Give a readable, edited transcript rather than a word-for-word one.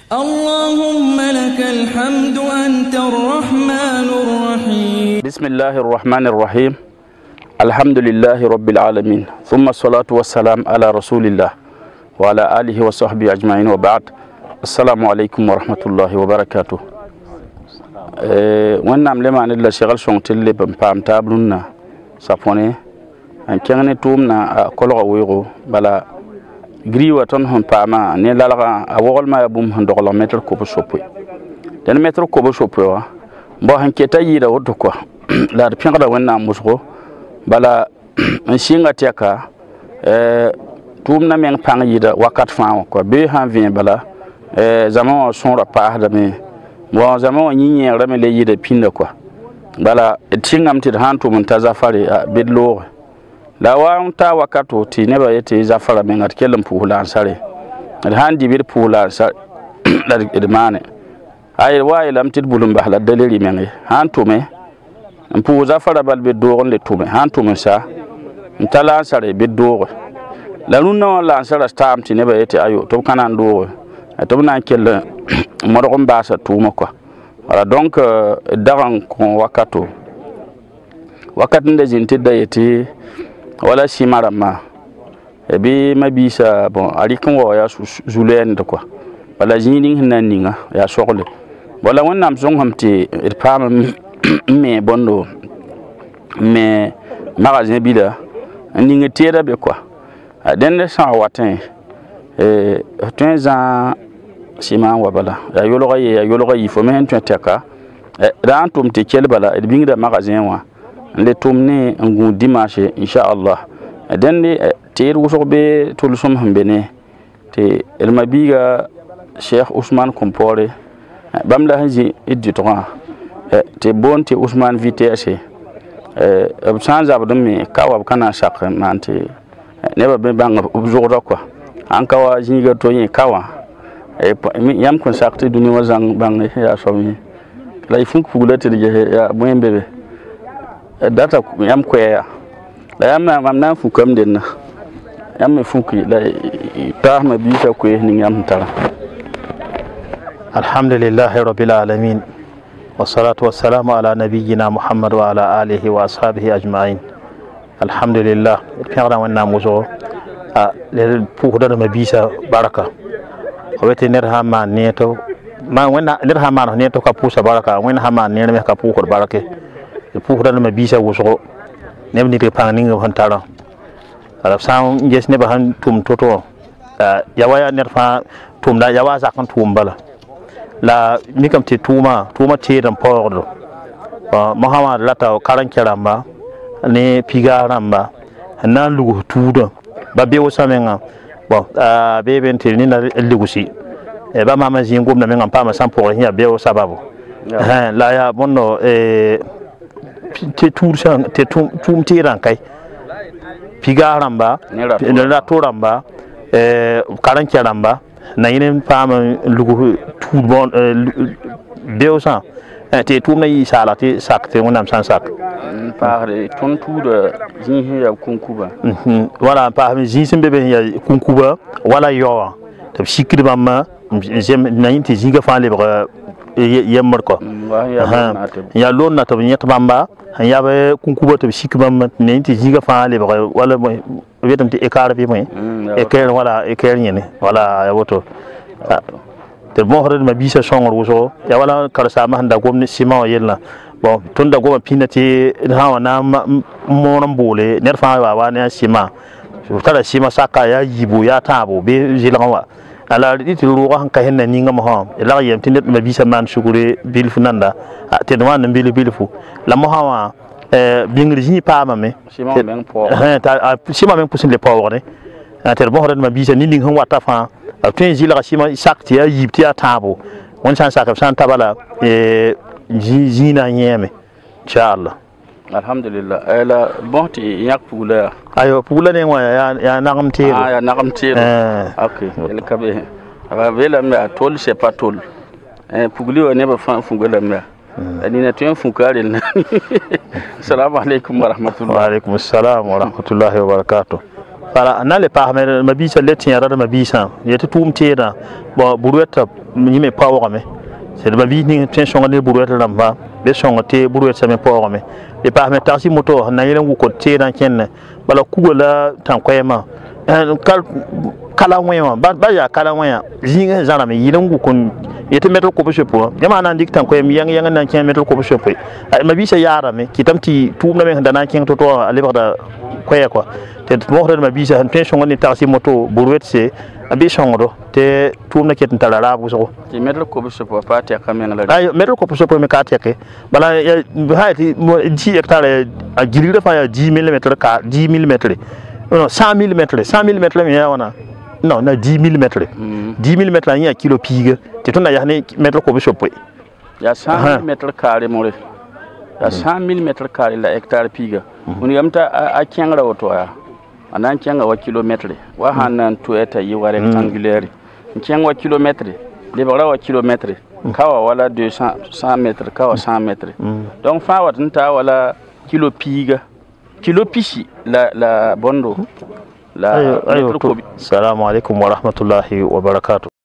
اللهم لك الحمد أنت الرحمن الرحيم. بسم الله الرحمن الرحيم. الحمد لله رب العالمين، ثم الصلاة والسلام على رسول الله وعلى آله وصحبه أجمعين وبعد. السلام عليكم ورحمة الله وبركاته. ونعم لما أن الله شغل شونتل بمبام تابلنا سافوني أن كان تومنا كل غويرو بلا غريوة تنهم باما نلالغا أول ما يبوم هندوغلا متر كوب شوبي دن متر كوب شوبي وا بو هنكتا يدا ودكوا لا ربيغلا ونعم مسغو بلا نشينغا تيكا تومنا من بان يدا وقت فاو كو بي هان فين بلا زمان سونرا باهدامي bon zaman nyinyi rame le yide pinda kwa bala tingam tid hantu mun tazafari bedlo la wa ta wakato ti ne ba yete zafara men at kelam puhula sare al handi bir puhula sare la idmane ay wa lam tid bulum bahla daleri men hantu me mpu zafara bal beddo le tume hantu mun sa ntala sare beddo la nunna la sare stam ti ne ba yete ayo to kanan do to na kel modon basa tuma quoi voilà donc daran kon wakato nde jinti dayeti wala shimarama e bi mabisa bon ali kan wo ya zulen de quoi wala jini hinnaninga ya soxle wala wonnam zong hamti irpama me bondo me magasin bila ninga tera be quoi den sa watin tunza sima wabala ya yologa yi fo men teka ran tum te kel bala e bingira magasin wa le tumne ngu dimanche inshallah den de ter wuso be tolusum hambene te el mabiga Cheikh Ousmane Kompore bamla hanji iddi to te bonte Ousmane vitesse sans abdum me kawab kana sak mante neba be bang zoro quoi an kawa jinga to yin kawa yam kon sakti duni wazang bang ya somi lay funk fugulati ya moyen bebe data yam ko ya la yam mam nan fukam denna yam funki la ta ma bi ta ko ni yam tara. Alhamdulillahi rabbil alamin wassalatu wassalamu ala nabiyyina Muhammad wa ala alihi wa ashabihi ajma'in. Alhamdulillah fiara wanna muzo le pour da ma bisa baraka wete ner ha ma neto ma wena ner ha ma neto ka pusa baraka wena ha ma ner me ka pu ko barake pu ko ma bisa wuso ne ni te pang ni ngon tara ala sam jes ne ba han tum toto ya waya ner fa tum da ya wa sa kan tum bala la mi kam te tuma te dan pordo Muhammad lata karan kiramba ne piga ramba na lugu tudo ba be wosamenga bon beben tilni na ligusi e ba mama zingum na menga pama sampo hiya be o sababu la ya bonno te toursan te tum tiran kai pigaramba la toramba karan keramba na yinen pama lugu tout bon be o sa te tum na yi sala te sakte wonam san sak parle ton tout de zin ya kunkuba voilà par zin sembe be ya kunkuba wala yo te sikri bamma jem na yinti zinga fa le yemmer ko ya lon na to nyet bamba ya be kunkuba te sikri bamma ne yinti zinga fa le wala wetam te ekar bi moy eker wala eker nyene wala ya woto te bon hore ma bisa songor wuso ya wala karsa ma handa gomni sima yella bon tunda goma pinati hawa na monon bole ner fa wa ne sima tara sima saka ya yibu ya tabo be jilanwa ala diti ruwa han ka henna ninga mo ha la yem tindet ma bisa man shukure bil funanda te no wan bil fu la mo hawa bingri jini pa ma me sima men po sima men pusin le po ne te bon hore ma bisa ni ning han wata fa tun jila sima sakti ya yibti ya tabo won san saka san tabala zina nyeme inshallah. Alhamdulillah ela bonti yak pula ayo pula ne wa ya nagam tiro ya nagam tiro okay el kabe aba vela me atol c'est pas tol pugli o ne ba fa fungala me ani na tun funkare na assalamu alaikum wa rahmatullahi wa alaikum assalam wa rahmatullahi wa barakatuh. Para na le pa ma bisa le tiya da ma bisa yete tum tera bo burueta ni me pa me c'est ma bi ni tension ne burueta lamba be songa te burueta me pa me le pa me taxi moto na yele ngu ko te dan ken bala kugola tan koyema kala wẽwã ba yaa kala wẽa zĩig zãrame yɩl n gʋk n yetɩ metr kob-sopo yãmã na n dɩk tãn koɛɛm yãng na n kẽ metr kob-sopo ma biisa yaarame kɩtame tɩ tʋʋmda me sẽn da na n kẽng to-to a lebgda koɛɛ kɔa tɩ mosda ma biisa sẽn tõe n sõng ne tagsɩ moto bur-wetse a bɩ sõngdo tɩ tʋʋmda ket n tara raab wʋsgo tɩ metr kob-sopo pa tɛka meng la metr kob-sopo me ka tɛke bala ha tɩ tara a gilgrã fãa yaa 10 mm 10 mm non 100 mm 100 mm me yaa wãna non na 10 mm 10 mm la yã kilo piiga tɩ tõnd na yaa ne metr kob-sopo ya 100 mm carré more ya 100 mm carré la hectare piiga wẽn yam t'a a kẽngra woto yaa a na n kẽnga wa kilometre wa sãn na n tʋɛ t'a yɩ wa rectangulaire n kẽng wa kilometre lebgra wa kilometre ka wa wala 200 mètre ka wa 100 mètre donc fãa wat n taa wala kilo piiga kilo pisi la bondo la ayo. Assalamu alaikum wa rahmatullahi wa barakatuh.